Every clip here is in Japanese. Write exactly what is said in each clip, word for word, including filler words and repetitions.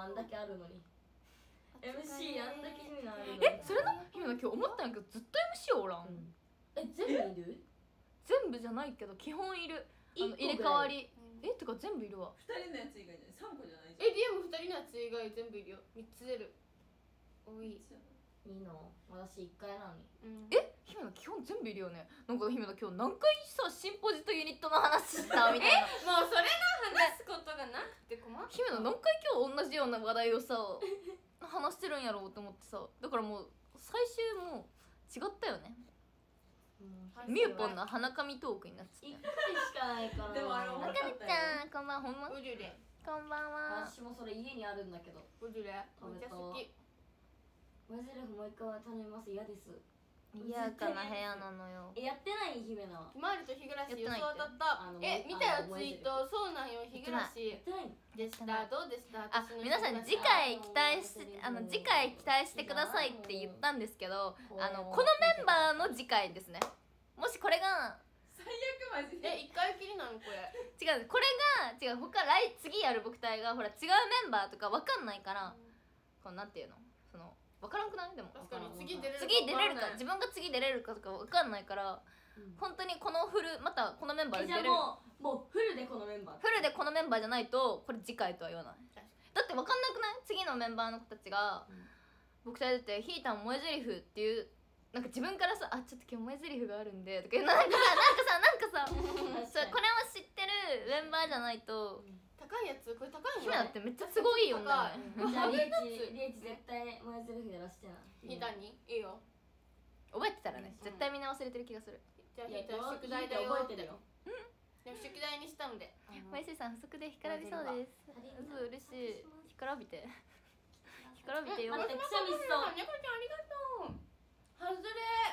あんだけあるのに エムシー あんだけ姫野あるのに。 えそれな姫野今日思ったんやけどずっと エムシー おらん、 うん、え全部いる？ 全部じゃないけど基本いる。あの入れ替わり、うん、えってか全部いるわ。 ふたりのやつ以外じゃないさんこじゃないじゃん。 え ディーエムふたりのやつ以外全部いるよ。みっつ出る。多い。 いいの私いっかいなのに、 うん、え姫野基本全部いるよね。なんか姫野今日何回さシンポジとユニットの話したみたいなえもうそれの話すことがなくて困った。 姫野何回今日同じような話題をさ話してるんやろうと思ってさ、だからもう最終もう違ったよね。みゆぽんの花紙トークになっちゃった。 いっかいしかないからでもあれあかりちゃんこんばんは。ほんまブリュレこんばんは。 私もそれ家にあるんだけどブリュレめっちゃ好き。 マジレフもう一回頼みます。嫌です。 賑やかな部屋なのよ。 えやってない姫野はひまわりと日暮らし予想当たっあのた。え見たよツイート。そうなんよ日暮らしやってないのでした。どうでした？ あ、皆さん次回期待しあの次回期待してくださいって言ったんですけど、あのこのメンバーの次回ですね。もしこれが最悪マジで。 え一回きりなのこれ？ 違うこれが違う他来次やる僕隊がほら違うメンバーとかわかんないから、こうなんていうのそのわからんくないでも。 確かに次出れるか次出れるか自分が次出れるかとかわかんないから、うん、本当にこのフルまたこのメンバーで出れる。 じゃあもうもうフルでこのメンバー。 フルでこのメンバーじゃないとこれ次回とは言わない。だってわかんなくない？次のメンバーの子たちが、うん、僕隊出てヒータン萌え台詞っていうなんか自分からさあちょっと今日萌え台詞があるんでとかいうなんかさなんかさなんかさこれを知ってるメンバーじゃないと。うん高いやつこれ高い姫だってめっちゃすごいよね。じゃあリエチリエチ絶対萌え台詞やらしてな。 ヒータンにいいよ。 覚えてたらね絶対みんな忘れてる気がする。 じゃあヒータン宿題だよ。 覚えてるよ。 でも宿題にしたので。 萌え台詞さん不足で干からびそうです。う嬉しい。干からびて干からびてよ。 待ってくしゃみしそう。 猫ちゃんありがとう。外れ。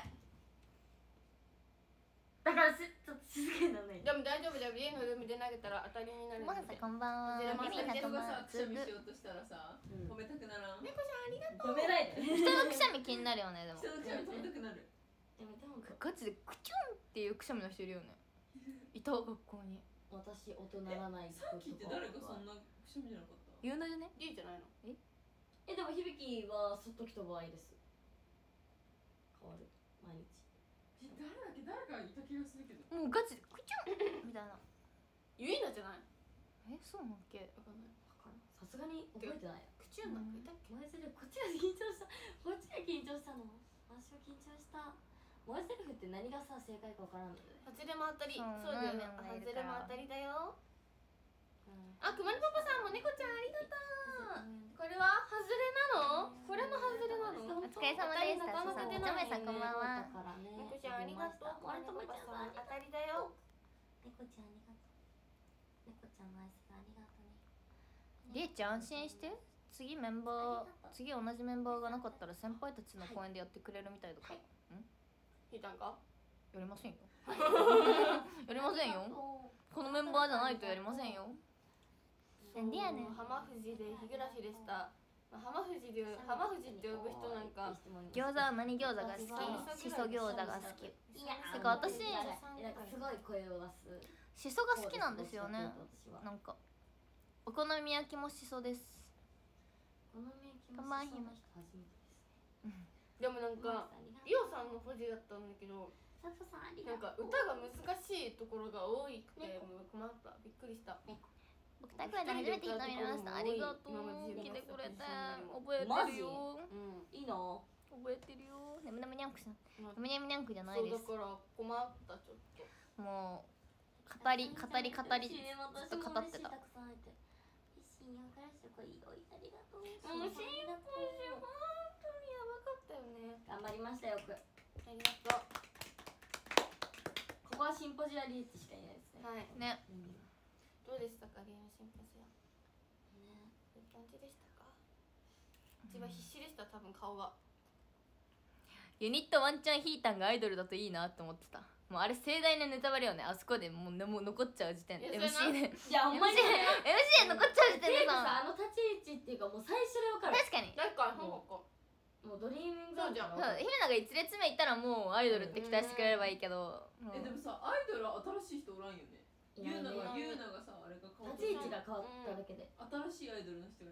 だからちょっと静かにならない。 でも大丈夫だよ。家のルームで投げたら当たりになるので。 もはさんこんばんは。 ミミミさんこんばんは。 くしゃみしようとしたらさ止めたくならん。 猫ちゃんありがとう。 止めないで。 人のくしゃみ気になるよねでも。 人のくしゃみ止めたくなる。 やめた方が。 ガチでクチュンっていうくしゃみの人いるよね。いた学校に。 私音鳴らない。 さっきって誰かそんなくしゃみじゃなかった？ 言うんだよね。 いいじゃないの。 え？ えでも響きはそっときた場合です。変わる毎日。 え誰だっけ誰かいた気がするけど。 もうガチでクチュンみたいな。 ゆいなじゃない？ えそうなんっけ？ わかんない。 さすがに覚えてないよ。 クチュンなんかいたっけ？ 萌え台詞こっちが緊張した。こっちが緊張したの。私は緊張した。萌え台詞って何がさ正解かわからんので。 外れも当たり。そうだよね。外れも当たりだよ。 うん、 あ、くまりパパさんも猫ちゃんありがとう。これは外れなの？これも外れなの？ お疲れ様です。 なかなか出ないよね。 ジョメさんこんばんは。 猫ちゃんありがとう。くまりパパさん当たりだよ。 猫ちゃんありがとう。猫ちゃんのアイスがありがとうね。 りえちゃん安心して。次メンバー次同じメンバーがなかったら先輩たちの公演でやってくれるみたいだから。うん？ ひいたんか？ やりませんよ。やりませんよ。このメンバーじゃないとやりませんよ。なんでやねん。 浜富士で日暮らしでした。浜富士で浜富士って呼ぶ人なんか餃子は何餃子が好き？しそ餃子が好き。てか私なんかすごい声を出す。 しそが好きなんですよね。なんかお好み焼きもしそです。 お好み焼きもしその人初めてですね。 でもなんかイオさんのポジだったんだけど、なんか歌が難しいところが多くてもう困った。びっくりした。 僕たくらで初めて人見ました。ありがとう。来てくれて覚えてるよ。 いいの？ 覚えてるよ。ねむねむにゃんくさん。ねむねむにゃんくじゃないです。 そうだから困ったちょっと。 もう語り語り語りずっと語ってた。 新洋からすごい良いありがとう。 もう新洋から本当にやばかったよね。 頑張りましたよく。ありがとう。 ここはシンポジアリーチしかいないですね。 はいね。 どうでしたかゲームシンポジア。ね。いい感じでしたか。一番必死でした多分顔が。 ユニットワンチャンヒータンがアイドルだといいなって思ってた。もうあれ盛大なネタバレよね。あそこでもうもう残っちゃう時点で エムシー でいやほんまにエムシー で残っちゃう時点でさあの立ち位置っていうかもう最初で分かる。 確かに確かにもうもうドリーミングそうじゃん。 姫野がいち列目いったらもうアイドルって期待してくれればいいけど。 えでもさアイドル新しい人おらんよね。ユーナがユーナがさあれが変わった。 立ち位置が変わっただけで新しいアイドルの人がいないから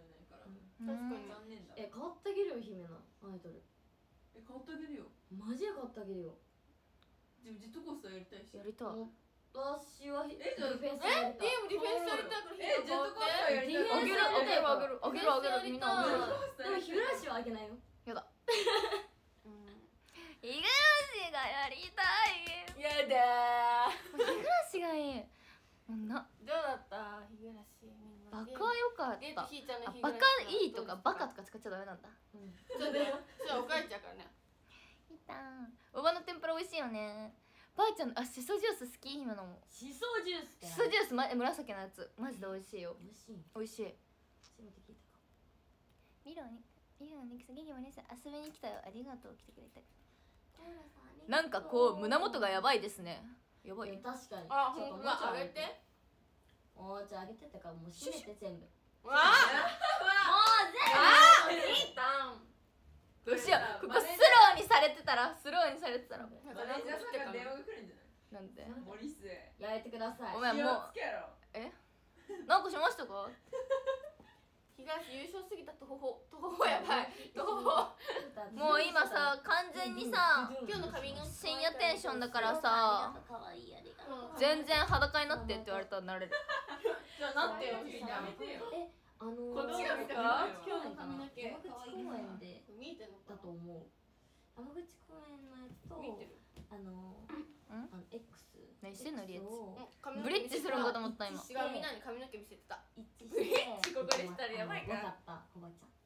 ん確かに残念だえ買ってあげるよ姫のアイドルえ買ってあげるよマジで買ってあげるよでもジェットコースターやりたいしやりたい。 私はディえじゃあフェンスやりたいえでもディフェンスやりたいからえジェットコースターやりたいディフェンスあげるあげるあげるあげるあげるみんなあげる。 でも日暮らしはあげないよやだ。 うん日暮らしがやりたい。 やだ日暮らしがいい。なーどうだった日暮らしみんなバカは良かっデートた。 ひーちゃんのあバカ日暮らしいいとかバカとか使っちゃダメなんだ。 うんそうだよそれは怒られちゃうからねいたん。おばの天ぷら美味しいよね。ばあちゃんあしそジュース好き今のも。 しそジュースってしそジュースま紫のやつマジで美味しいよ。 美味しい美味しい。 初めて聞いたかミロにミロのニクス元気もねさ遊びに来たよありがとう来てくれて。 コーラさんありがとうなんかこう胸元がやばいですね。やばい。 え確かにあちょっとほんとだもうちょいあげてもうちょいあげてってかもう閉めて全部もうわあ全部いいたんどうしようここスローにされてたらスローにされてたらマネージャーさんから電話が来るんじゃないなんで森末やめてくださいごめん気もうをつけろなんかしましたか。 東優勝すぎたとほほとほほやばいとほほもう今さ完全にさ今日の髪型深夜テンションだからさ全然裸になってって言われたらなれる。 じゃあなってよやめてよえあのー、 こっちが見たか今日の髪の毛山口公園で見えてんのかなだと思う山口公園のやつと見えてるあのー、 んあの X 何してんのリエッチをうん髪の毛ブリッジするんかと思った今。 違うみんなに髪の毛見せてた一致ブリしてッジここでしたらやばいから分かったおばちゃん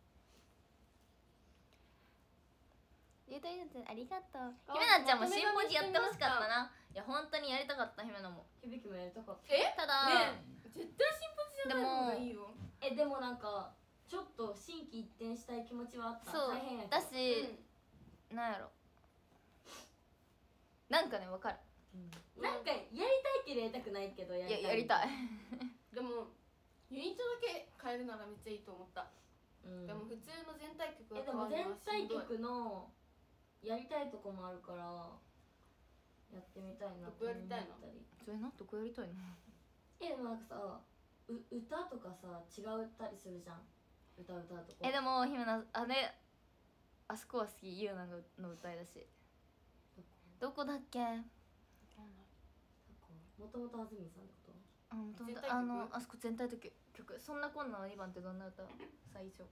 リエタイありがとう。姫菜ちゃんもシンポジやってほしかったな。いや本当にやりたかった姫菜も。 響きもやりたかったえただ、 ね絶対進歩じゃない方がいいよえでもなんかちょっと心機一転したい気持ちはあったそう大変やけどだし、なんやろなんかねわかる。 うんなんかやりたいけどやりたくないけどやいややりたい。 でもユニットだけ変えるならめっちゃいいと思ったうんでも普通の全体曲えでも全が変わるのはし体んどい曲のやりたいとこもあるからやってみたいなどこやりたいの思ったりそれなどこやりたいの。 えでもなんかさう歌とかさ違うったりするじゃん歌歌うとこえでも姫菜あれあそこは好きユーナの歌いだし。どこだっけ。 もともと安住さんってことあもともと全体曲あのあそこ全体曲曲そんなこんなのにばんってどんな歌最初。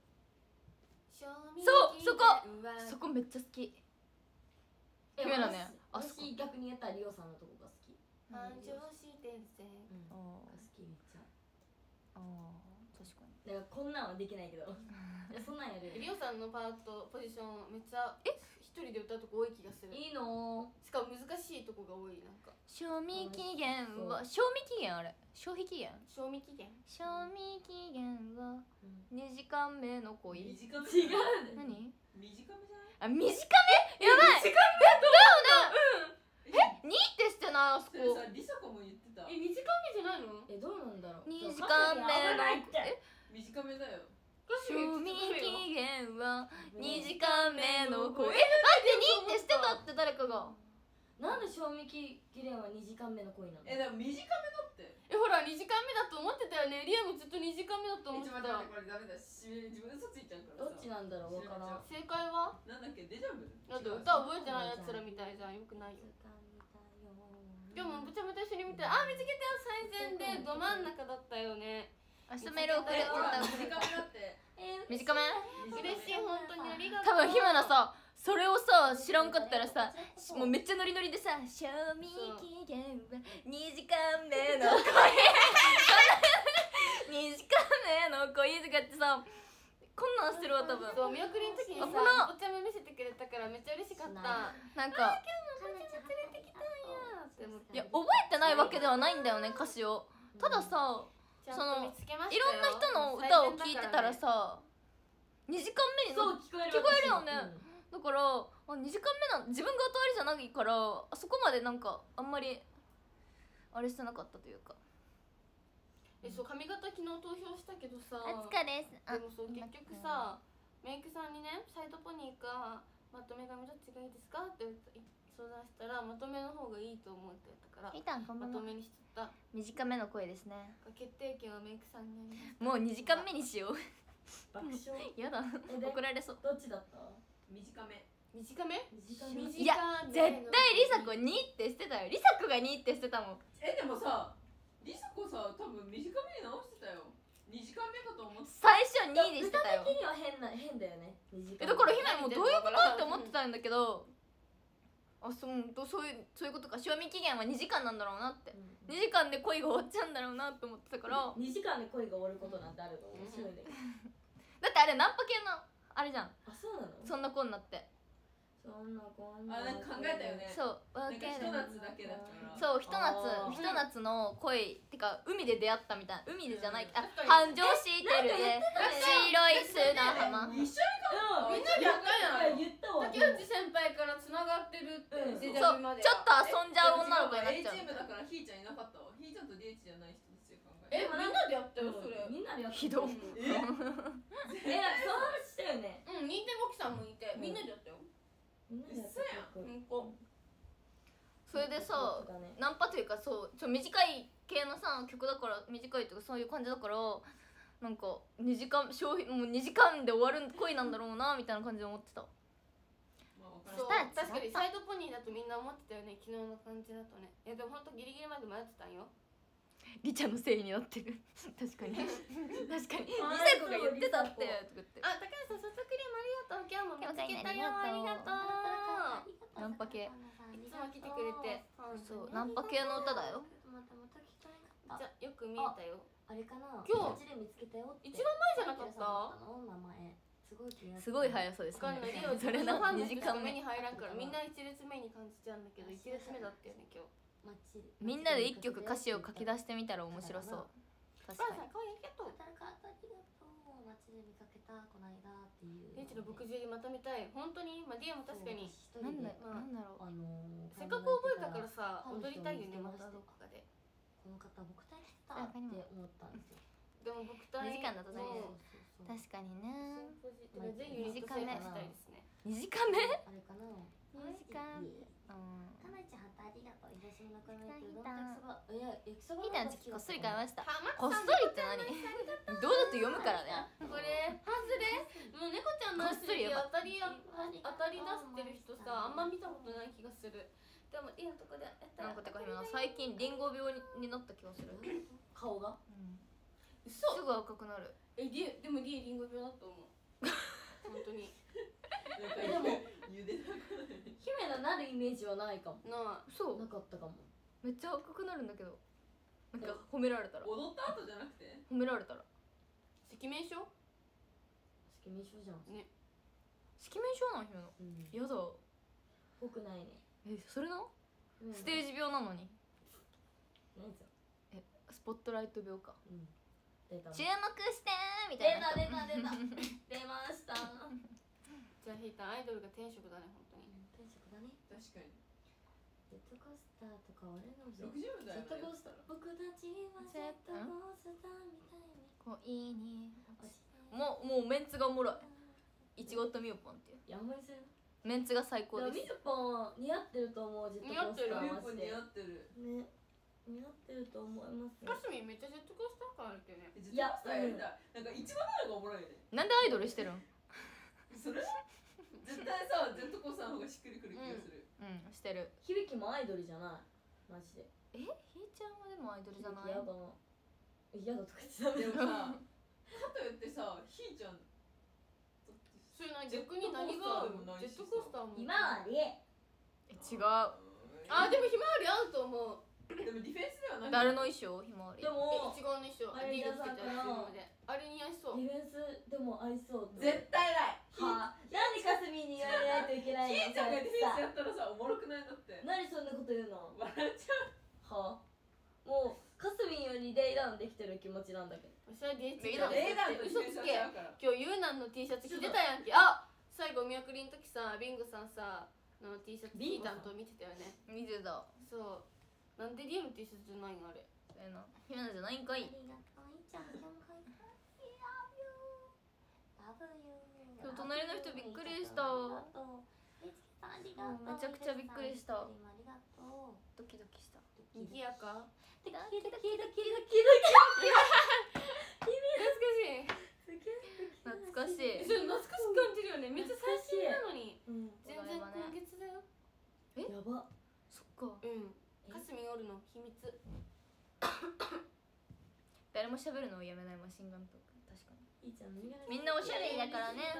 そうそこそこめっちゃ好き。 え姫菜ねあそこ私私逆に言ったらリオさんのとこが好き繁盛してんぜうんがあ好きめっちゃあ確かに。 だからこんなんはできないけどいやそんなんやるリオさんのパートポジションめっちゃ一人で歌うとこ多い気がするいいのしかも難しいとこが多いなんか賞味期限は賞味期限あれ消費期限賞味期限賞味期限はうんにじかんめの恋。 短め違う何短めじゃないあ短めやばい短えにってしてないあそこめさリサ子も言ってたえ短めじゃないのえどうなんだろうにじかんめのえ短めだよ賞味期限はにじかんめの恋。えなんでにってしてたって誰かが。 なんで賞味期限はにじかんめの恋なのえでも短めだってえほらにじかんめだと思ってたよねリアもずっとにじかんめだと思ってた一番ダメこれダメだし自分嘘ついちゃうからさどっちなんだろうわからん正解はなんだっけデジャブだって歌覚えてないやつらみたいじゃんよくないよでもぶちゃぶちゃ一緒に見てあ見つけたよ最前でど真ん中だったよね明日メール送れほらた短めだってえー短め。 嬉しい本当にありがとう多分姫菜さそれをさ知らんかったらさもうめっちゃノリノリでさ賞味期限はにじかんめの恋にじかんめの恋とかってさこんなんしてるわ多分。 そう見送りの時にさ危なお茶目見せてくれたからめっちゃ嬉しかったなんかって思っていや覚えてないわけではないんだよね歌詞を。たださちゃんと見つけましたいろんな人の歌を聴いてたらさにじかんめになそう聞こえる聞こえるよねだからあにじかんめなん自分が歌わりじゃないからあそこまでなんかあんまりあれしてなかったというか。 えそう髪型昨日投票したけどさお疲れです。 でもそう結局さメイクさんにねサイドポニーかまとめ髪どっちがいいですかって相談したらまとめの方がいいと思うって言ったからみたんこんばんは。 まとめにしちゃった短めの声ですね。 決定権はメイクさんにありますもうにじかんめにしよう。 爆笑。 やだえで怒られそう。 どっちだった？ 短め。 短め短め。 短いや絶対りさこにってしてたよ。りさこがにってしてたもん。 えでもさ、りさこさ多分短めに直してたよ。短めかと思って。 最初にでしてたよ。 的には変な変だよね。 えだから姫もうどういうことって思ってたんだけど、あそうどそういうそういうことか。賞味期限はにじかんなんだろうなって。にじかんで恋が終わっちゃうんだろうなって思ってたから。 にじかんで恋が終わることなんてあるの面白いね。 だってあれナンパ系のあれじゃん。 あそうなの？ そんな子になって。 そんなこんな。 あなんか考えたよね。 そうなんかわける。 ひと夏だけだから。 そうひと夏あーひと夏の恋ってか海で出会ったみたいな。海でじゃないあ確かに繁盛してるで白い砂浜。 一緒うん。 みんなでやったやん言ったわ。 竹内先輩からつながってるってうんデジそうャブまでちょっと遊んじゃう女の子になっちゃ A チーう。 ムだからひーちゃんいなかったわ。ひーちゃんと ディーエイチじゃない人ですよ考え。 えみんなでやったよそれみんなでやった。 ひどいえ？ えその話したよね。 うん認定簿記さんもいてみんなでやったよみんなでやった嘘やんうんこそれでさだねナンパというかそうちょ短い系のさ曲だから短いとかそういう感じだからなんかにじかん消費もうにじかんで終わる恋なんだろうなみたいな感じで思ってた。 まあわからそうん。 したら確かにサイドポニーだとみんな思ってたよね昨日の感じだとねいやでもほんとギリギリまで迷ってたんよりちゃんのせいになってる確かに確かにりさこが言ってたってとか言ってあ高橋さんソフトクリームありがとう今日も見つけたよありがとうナンパ系いつも来てくれてそうナンパ系の歌だよ。 じゃよく見えたよあれかな。 今日街で見つけたよって。 一番前じゃなかった名前。すごい気になって。 すごい速そうですわかんないリね。 オそれなファンのにじかんめ人しか目に入らんからみんな一列目に感じちゃうんだけど一列目だったよね今日街で。 みんなで一曲歌詞を書き出してみたら面白そう。確かにお母さん可愛いけど働かありがとう。街で見かけたこの間っていう。 リーチの牧汁まとめたい本当にまあディアも確かになんだまあなんだろう。 あのー、 せっかく覚えたからさ踊りたいよねまたどこかでこの方僕体来たって思ったんですよ。 でも僕体にじかんだとねそうそうそう確かにね。 全ユニット制覇したいですねにじかんめあれかな。 にじかんうんかなちゃんありがとう。東の中村ってうどんと焼きそば。いや焼きそば。 ひーたんちこっそり買いました。 はまこっそりって何どうだって読むからね。 これハズレもう猫ちゃんのこっそりやば当たりや当たり出してる人さあんま見たことない気がするでもいいのとこでやったらなんかてか今最近リンゴ病になった気がする。 顔が。 すぐ赤くなる。 えディでもディリンゴ病だと思う本当にえでもゆでだこで。 姫のなるイメージはないかも。 なあそうなかったかも。 めっちゃ赤くなるんだけどなんか褒められたら踊った後じゃなくて。 褒められたら赤面症色面症じゃん。 ね色面症なの姫の。 うん。 やだ。 ぽくないね。 えそれなのうんステージ病なのに。 何それ。 えスポットライト病か。 うん。出た。 注目してーみたいな人。 出た出た出た出ました。 じゃあヒータンアイドルが天職だね本当に転職だね。 確かに。 ジェットコースターとか俺のジェろくじゅうだよットコースター。 ね。 僕たちはジェットコースターみたいに恋に落ちてもうもうメンツがおもろい。いちごとみおぽんっていういやほんまにする。 メンツが最高です。 でもみゆぽん似合ってると思う。ジェットコースターミューポマジで似合ってる。 ね似合ってると思います。 カスミンめっちゃジェットコースター感あるけどねジェットコースターやりたい。なんか一番なのがおもろいよね。 なんでアイドルしてるん？ それ絶対さ、ジェットコースターの方がしっくりくる気がする。 うんしてる。 響きもアイドルじゃないマジで。 えひーちゃんはでもアイドルじゃない？ やだな。嫌だとか言ってたでもさ、かといってさ、ひーちゃんそれな逆に何が合うのジェットコースターも今はりえ違う。 あでもひまわり合うと思うでもディフェンスではない。 誰の衣装ひまわり。 でえもいちごの衣装あれリードつけて皆さんからるのであれ似合いそうディフェンスでも合いそうって。 絶対ない。 はあ、なんでかすみに言われないといけないの。 ひーちゃんがディフェンスやったらさ、おもろくないのって。 何そんなこと言うの。 笑っちゃう。 はあ、もうかすみんよりレイダウンできてる気持ちなんだけど。 それでレイダウンレーダーと嘘つけディフェンスは違うから。 今日ユーナンの T シャツ着てたやんけあ最後見送りの時さビンゴさんさの T シャツビンゴさんヒータンと見てたよね見てた。 そうなんでリアの T シャツじゃないのあれそうやな。ひなじゃないんかい。 ありがとういちゃん、今日も今日隣の人びっくりした。めちゃくちゃびっくりした。 ありがとう。 ドキドキした。 賑やかキラキラキラキラキ懐かしい懐しい。 それ懐かしく感じるよね。めっちゃ最新なのにうん全然今月だよ。 えやばそっか。 うんかすみおるの秘密。 誰も喋るのをやめないマシンガントーク。確かにいいじゃんみんなみんなおしゃべりだからね。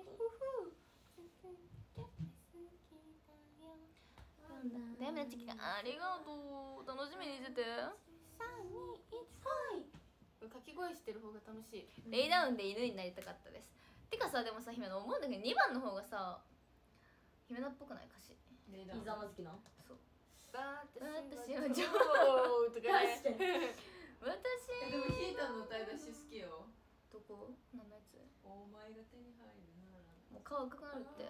ダメな時間ありがとう。楽しみにしてて。 掛け声してる方が楽しい。 レイダウンで犬になりたかったです。てかさ、でもさ、姫野思うんだけどにばんの方がさ姫野っぽくない歌詞。 ね伊沢好きなそうバーって私は女王とかね。 確かに私えでもヒーターの歌い出し好きよ。 どこ何のやつ。 お前が手に入るならもう顔赤くなるって。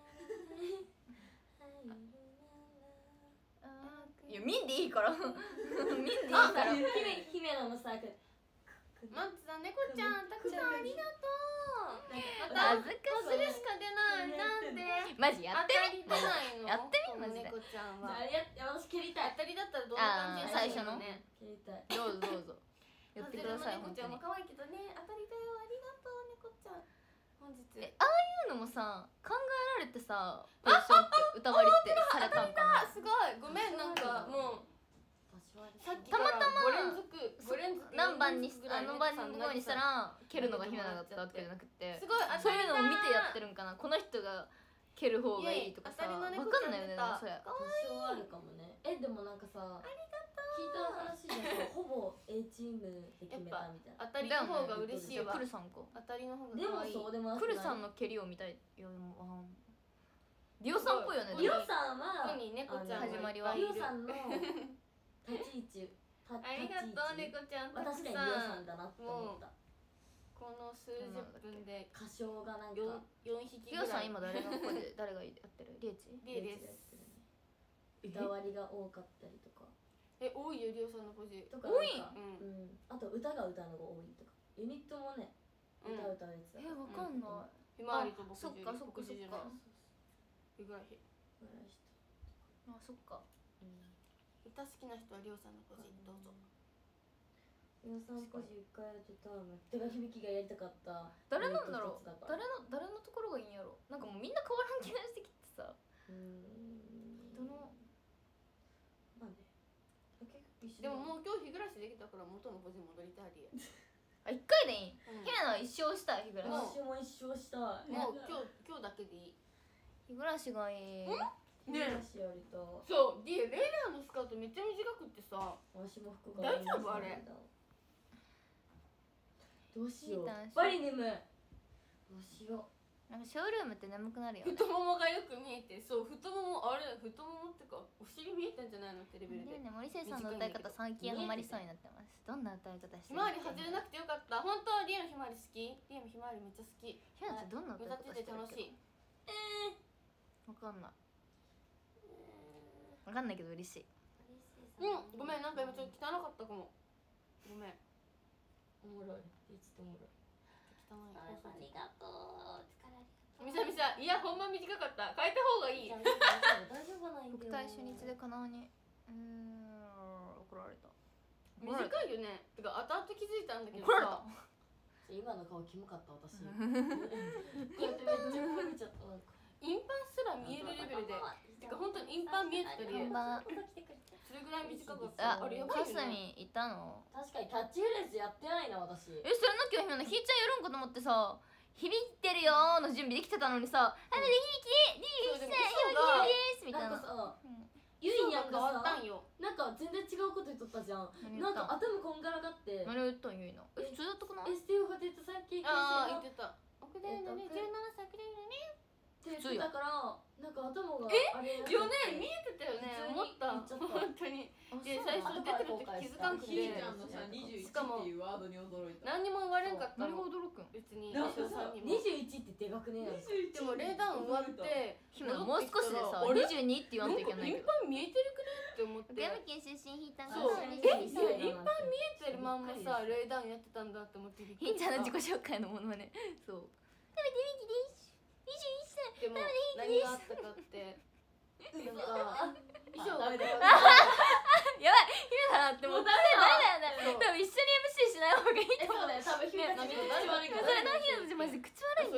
いや見んでいいから見んでいいかあら。 姫姫野のさマッツだ猫ちゃんたくさんありがとう。 恥ずかしい。 それしか出ない。なんでマジやってみ。 当たり出ないの。 やってみこのマジで猫ちゃんは。 あれや私蹴りたい当たりだったらどんな感じあー最初のね。 蹴りたいどうぞどうぞやってください。本当に猫ちゃんも可愛いけどね。当たりだよ。ありがとう猫ちゃん。本日。 えああいうのもさ考えられてさポジションって歌割りってされたんかな。 あすごい。ごめんなんかもうさっきたまたまご連続ご連続何番にあの番ににしたら蹴るのが姫野だったわけじゃなくて、 すごいそういうのを見てやってるんかな。この人が蹴る方がいいとかさ分かんないよね。それ多少あるかもね。えでもなんかさ聞いた話じゃほぼ A チームで決めたみたいな。 当たりの方が嬉しいわ。 クルさんか。 当たりの方がでも可愛い。 そうでもクルさんの蹴りを見たい。いやでもあリオさんっぽいよね。 リオさんはここに猫ちゃんが始まりはリオさんの立ち位置たありがとう猫ちゃん。 確かにリオさんだなって思った。 この数十分で歌唱がなんか四四匹リオぐらい。 さん今誰の声で誰がやってる？リエチ？ リエです。 歌割りが多かったりとかえ多いよリオさんのポジ。 とか多いなんかうんうんあと歌が歌うのが多いとかユニットもねうん歌歌うやつだえわかんない。 ひまわりと僕そっかそっかそっか。 ぐらい。 ぐらいしあそっか。 歌好きな人はリオさんのポジどうぞ。 リオさんポジ一回やってたの手が響きがやりたかった誰なんだろう。 ユニット一つだから誰の誰のところがいいんやろ。なんかもうみんな変わらん気がしてきてさ。 うんどのまあね結構一緒でももう今日日暮らしできたから元のポジに戻りたいで。 あ一回でいい。 うん姫野は一生したい日暮らし。 私も一生したいもう今日今日だけでいい。 日暮らしがいい。 日暮らしよりとそうでレイダーのスカートめっちゃ短くってさ。 私も服が大丈夫あれどうしよういい男子バリ眠いどうしよなんかショールームって眠くなるよね。 太ももがよく見えてそう太ももあれ太ももってかお尻見えたんじゃないのってレベルで。 でもね森末さんの歌い方最近ハマりそうになってます。どんな歌い方してひまわり外れなくてよかった。本当リエのひまわり好き。リエのひまわりめっちゃ好き。 姫野ってどんな歌い歌っ方てて楽しい。 わかんない。わかんないけど嬉しい。 うんごめんなんか今ちょっと汚かったかも。ごめん。 うおもろいいつとおもろい汚い。 ありがとう疲れみさみさいやほんま短かった変えた方がいい。 大丈夫ないん国だよ体初日でかなわにうーん怒られた。 短いよね。てか後々気づいたんだけど怒られたさ。 今の顔キモかった私こうやってめっちゃこう見ちゃったなんかインパンすら見えるレベルで。てか本当にインパン見えてたり。 こんばんは。 それぐらい短かった。 ああれやばかすいよね。 みいたの？ 確かにキャッチフレーズやってないな私えそれなきゃ姫野ひーちゃんやるんかと思ってさ響いてるよーの準備できてたのにさあれで響きで響きですみたいな。 なんかさうんゆいにゃん変わがさったんよ。 なんか全然違うこと言っとったじゃん何言なんったん？ か頭こんがらがって何を言ったんゆいな。え普通だったかな？ エスティオが出てさっきああ言っっててた。奥だよね。じゅうななさいくらいだね。 言ってたからなんか頭がえあれやってよね見えてたよね。思った。 普通に言っちゃった本当に。で最初出てる時気づかんくヒてーちゃんのさにじゅういちっていうワードに驚いた。 何にも言われんかった何がの。 驚くん？ 別になんか衣装さんにもにじゅういちってでかくねえなんかでもレーダウン終わって姫野もう少しでさあれにじゅうにって言わんといけないけど。 んかインパン見えてるくねって思って岡山県出身ひーたんがそうさえにじゅうにいやインパン見ええてるまんまさレーダウンやってたんだって思ってびっくひーちゃんの自己己紹介のものまね。そう。にじゅういっさい。 でも何があったかってなんか衣装がダメだよやばい姫野だってもうダメだよね。 そう多分一緒に エムシー しない方がいいと思う。 えそうだよ多分姫たちが一番悪いからそれなひなたちマジで口悪いん